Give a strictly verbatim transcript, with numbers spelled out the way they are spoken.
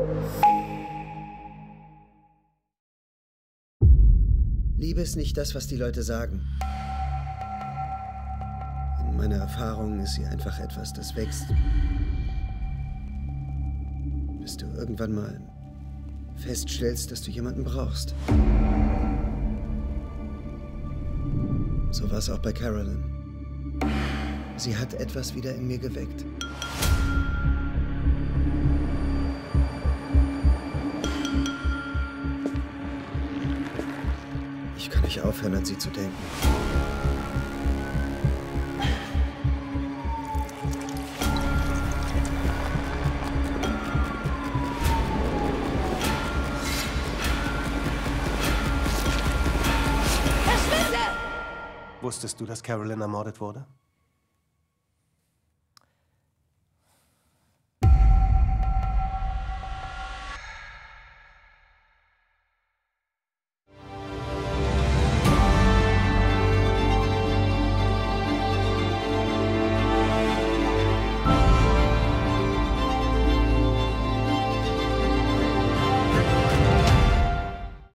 Liebe ist nicht das, was die Leute sagen. In meiner Erfahrung ist sie einfach etwas, das wächst. Bis du irgendwann mal feststellst, dass du jemanden brauchst. So war es auch bei Carolyn. Sie hat etwas wieder in mir geweckt. Ich kann nicht aufhören, an sie zu denken. Wusstest du, dass Carolyn ermordet wurde?